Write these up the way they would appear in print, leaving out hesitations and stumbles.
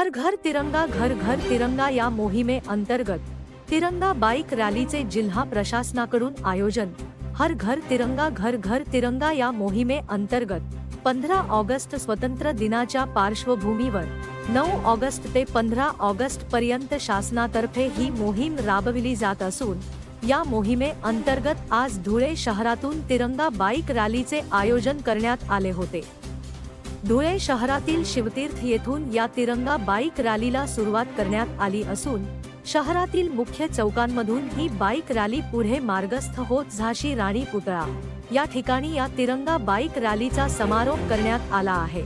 हर घर तिरंगा या मोहिमे अंतर्गत तिरंगा बाईक रॅलीचे जिल्हा प्रशासनाकडून आयोजन। हर घर तिरंगा या मोहिमे अंतर्गत 15 ऑगस्ट स्वतंत्र दिनाच्या पार्श्वभूमीवर 9 ऑगस्ट ते 15 ऑगस्ट पर्यंत शासनातर्फे ही मोहीम राबविली जात असून या मोहिमे अंतर्गत आज धुळे शहरातून तिरंगा बाईक रॅलीचे आयोजन करण्यात आले होते। धुळे शहरातील शिवतीर्थ येथून या तिरंगा बाईक रॅलीला सुरुवात करण्यात आली असून शहरातील मुख्य चौकांमधून ही बाईक रॅली पुढे मार्गस्थ होत झाशी राणी पुतळा या ठिकाणी या तिरंगा बाईक रॅलीचा समारोप करण्यात आला आहे।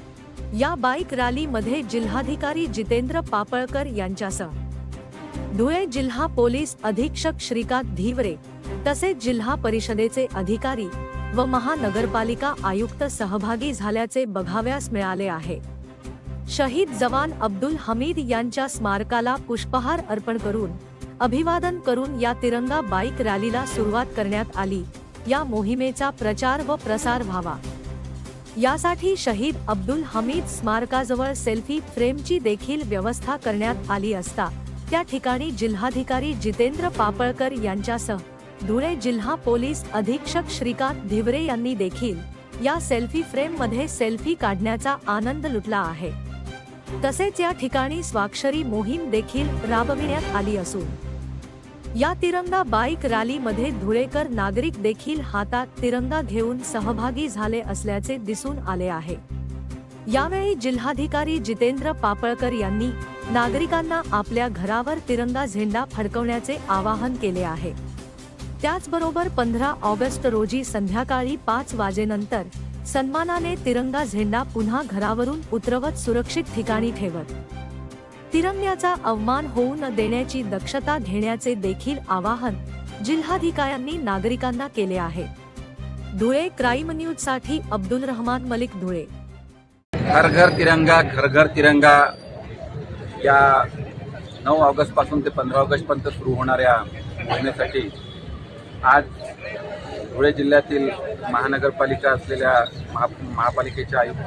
या बाईक रॅली मध्ये जिल्हाधिकारी जितेंद्र पापळकर यांच्यासह धुळे जिल्हा पोलीस अधीक्षक श्रीकांत धिवरे तसेच जिल्हा परिषदेचे अधिकारी व महानगरपालिका आयुक्त सहभागी झाल्याचे बघाव्यास मिळाले आहे। शहीद जवान अब्दुल हमीद यांच्या स्मारकाला पुष्पहार अर्पण करून अभिवादन करून या तिरंगा बाईक रॅलीला सुरुवात करण्यात आली। या मोहिमेचा प्रचार व प्रसार व्हावा यासाठी शहीद अब्दुल हमीद स्मारकाजवळ सेल्फी फ्रेमची देखील व्यवस्था करण्यात आली असता त्या ठिकाणी जिल्हाधिकारी जितेंद्र पापळकर यांच्यासह धुळे जिल्हा पोलीस अधीक्षक श्रीकांत धिवरे यांनी देखील या सेल्फी फ्रेम मध्ये सेल्फी काढण्याचा आनंद लुटला आहे। तसेच या ठिकाणी स्वाक्षरी मोहीम देखील राबविण्यात आली असून या तिरंगा बाईक रॅली मध्ये धुळेकर नागरिक देखील हातात तिरंगा घेऊन सहभागी झाले असल्याचे दिसून आले आहे। यावेळी जिल्हाधिकारी जितेंद्र पापळकर यांनी नागरिकांना आपल्या घरावर तिरंगा झेंडा फडकवण्याचे आवाहन केले आहे। त्याचबरोबर 15 ऑगस्ट रोजी संध्याकाळी 5 वाजेनंतर सन्मानाने तिरंगा झेंडा पुन्हा घरावरून उतरवत सुरक्षित ठिकाणी ठेवत तिरंग्याचा अवमान होऊ न देण्याची दक्षता घेण्याचे देखील आवाहन जिल्हाधिकाऱ्यांनी नागरिकांना केले आहे। धुळे क्राईम न्यूज साठी अब्दुल रहमान मलिक, धुळे। हर घर तिरंगा या 9 ऑगस्ट पासून ते 15 ऑगस्ट पर्यंत सुरू होणाऱ्या मोहिमेसाठी आज धुळे जिल्ह्यातील महानगरपालिका असलेल्या महापालिकेचे आयुक्त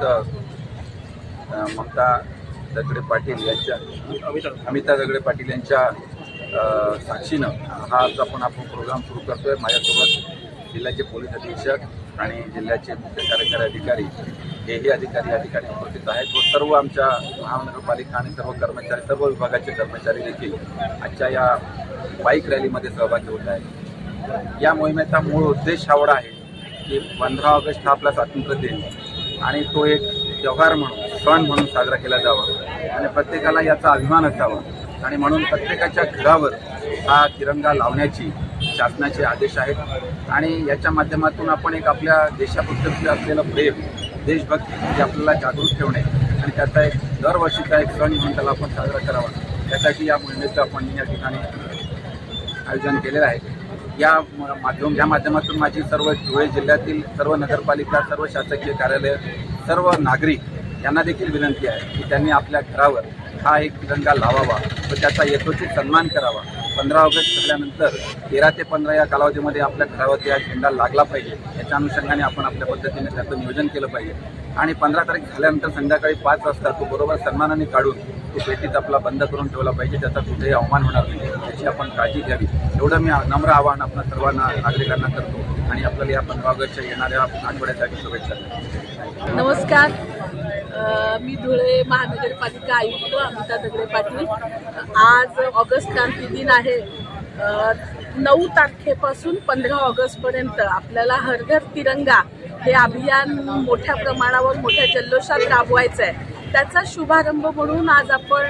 अमिता दगडे पाटील यांच्या साक्षीनं हा आज आपण प्रोग्राम सुरू करतोय। माझ्यासोबत जिल्ह्याचे पोलीस अधीक्षक आणि जिल्ह्याचे मुख्य कार्यकारी अधिकारी हेही अधिकारी या ठिकाणी उपस्थित आहेत व सर्व आमच्या महानगरपालिका आणि सर्व कर्मचारी, सर्व विभागाचे कर्मचारी देखील आजच्या या बाईक रॅलीमध्ये सहभागी होत आहेत। या मोहिमेचा मूळ उद्देश एवढा आहे की 15 ऑगस्ट हा आपला स्वातंत्र्य दिन आणि तो एक त्योहार म्हणून, सण म्हणून साजरा केला जावा आणि प्रत्येकाला याचा अभिमान असावा आणि म्हणून प्रत्येकाच्या घरावर हा तिरंगा लावण्याची शासनाचे आदेश आहेत आणि याच्या माध्यमातून आपण एक आपल्या देशाप्रती असलेलं प्रेम, देशभक्ती हे आपल्याला जागृत ठेवणे आणि त्याचा एक दरवर्षीचा एक सण म्हणून त्याला आपण साजरा करावा त्यासाठी या मोहिमेचं आपण या ठिकाणी आयोजन केलेलं आहे। या माध्यमातून माझी सर्व धुळे जिल्ह्यातील सर्व नगरपालिका, सर्व शासकीय कार्यालय, सर्व नागरिक यांना देखील विनंती आहे की त्यांनी आपल्या घरावर हा एक तिरंगा लावावा व त्याचा यथोचित सन्मान करावा। 15 ऑगस्ट झाल्यानंतर 13 ते 15 या कालावधीमध्ये आपल्या घरावरती हा झेंडा लागला पाहिजे। याच्या अनुषंगाने आपण आपल्या पद्धतीने त्याचं नियोजन केलं पाहिजे आणि 15 तारीख झाल्यानंतर संध्याकाळी 5 वाजता तो बरोबर सन्मानाने काढून तो पेटीत आपला बंद करून ठेवला पाहिजे। त्याचा कुठेही अवमान होणार नाही याची आपण काळजी घ्यावी एवढं मी नम्र आवाहन आपल्या सर्वांना नागरिकांना करतो आणि आपल्याला या 15 ऑगस्टच्या येणाऱ्या आठवड्यासाठी शुभेच्छा। नमस्कार, मी धुळे महानगरपालिका आयुक्त अमिता दगडे पाटील। आज ऑगस्ट क्रांती दिन आहे। 9 तारखेपासून 15 ऑगस्ट पर्यंत आपल्याला हर घर तिरंगा हे अभियान मोठ्या प्रमाणावर मोठ्या जल्लोषात राबवायचं आहे। त्याचा शुभारंभ म्हणून आज आपण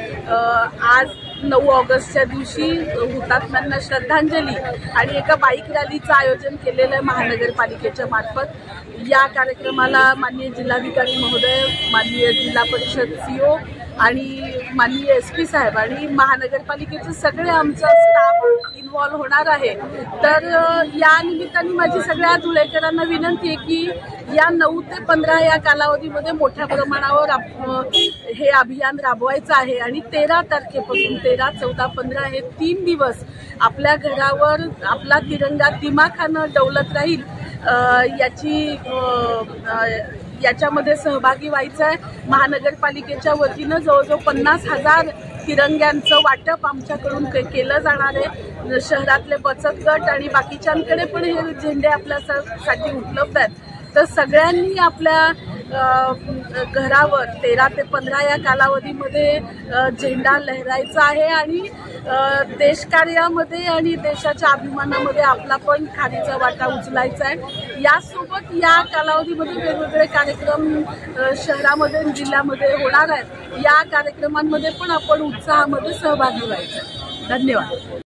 9 ऑगस्टच्या दिवशी हुतात्म्यांना श्रद्धांजली आणि एका बाईक रॅलीचं आयोजन केलेलं आहे महानगरपालिकेच्या मार्फत। या कार्यक्रमाला माननीय जिल्हाधिकारी महोदय, माननीय जिल्हा परिषद सीओ आणि माननीय SP साहेब आणि महानगरपालिकेचे सगळे आमचा स्टाफ इन्व्हॉल्व होणार आहे। तर या निमित्ताने माझी सगळ्या धुळेकरांना विनंती आहे की या 9 ते 15 या कालावधीमध्ये मोठ्या प्रमाणावर हे अभियान राबवायचं आहे आणि 13 तारखेपासून 13, 14, 15 हे 3 दिवस आपल्या घरावर आपला तिरंगा दिमाखानं डौलत राहील याची याच्यामध्ये सहभागी व्हायचं आहे. महानगरपालिकेच्या वतीनं जवळजवळ 50,000 तिरंग्यांचं वाटप आमच्याकडून केलं जाणार आहे. शहरातले बचत गट आणि बाकीच्यांकडे पण हे झेंडे आपल्यासाठी उपलब्ध आहेत. तर सगळ्यांनी आपल्या घरावर 13 ते 15 या कालावधीमध्ये झेंडा लहरायचा आहे आणि देशकार्यामध्ये आणि देशाच्या अभिमानामध्ये आपला पण खारीचा वाटा उचलायचा आहे. यासोबत या कालावधीमध्ये वेगवेगळे कार्यक्रम शहरामध्ये आणि जिल्ह्यामध्ये होणार आहेत. या कार्यक्रमांमध्ये पण आपण उत्साहामध्ये सहभागी व्हायचं. धन्यवाद.